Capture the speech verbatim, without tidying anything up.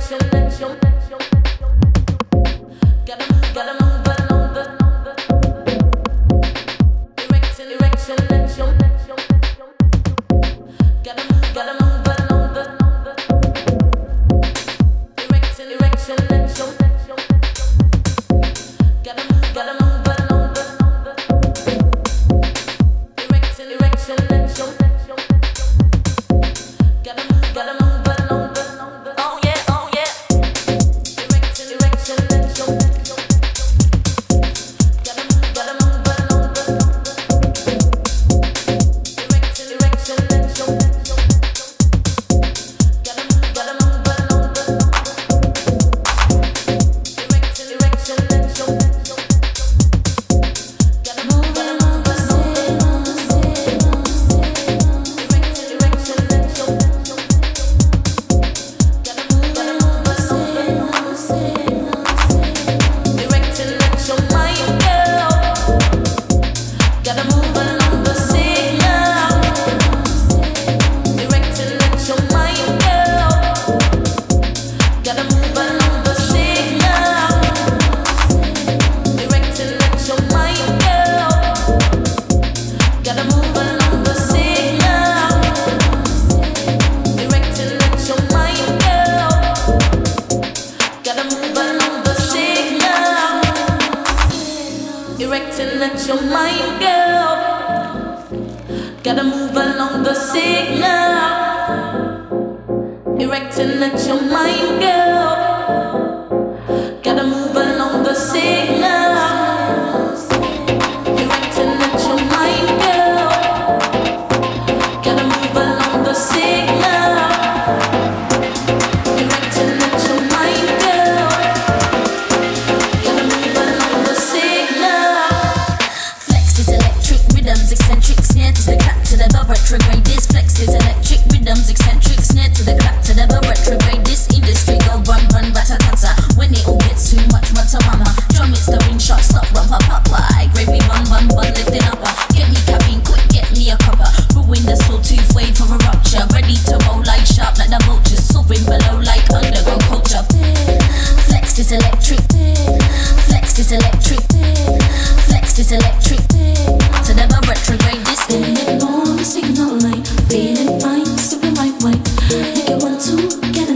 Erecting at your mind, girl. Gotta move along the signal. Erecting at your mind, girl. Gotta move along the signal. Erecting at your mind, girl. Gotta move along the signal. Erecting at your mind, girl. Gotta move along the signal. Flex is electric rhythms, eccentric snare to the clap to the bar, retrograde. This flex is electric rhythms, eccentric snare to the clap to the bar, retrograde. This industry go run run batatata. When it all gets too much, rata mama. Drum it's the ring shot, stop run pa pa pa. Gravy bun bun bun lifting up. Get me caffeine, quick get me a cuppa. Brewing the sawtooth wave for a rupture. Ready to roll like sharp like the vultures. Soaring below like underground culture. Flex is electric. Flex is electric. Flex is electric. To the bar, retrograde. This in it on the signal line. Feeling fine, sipping my wine. Make it one two, get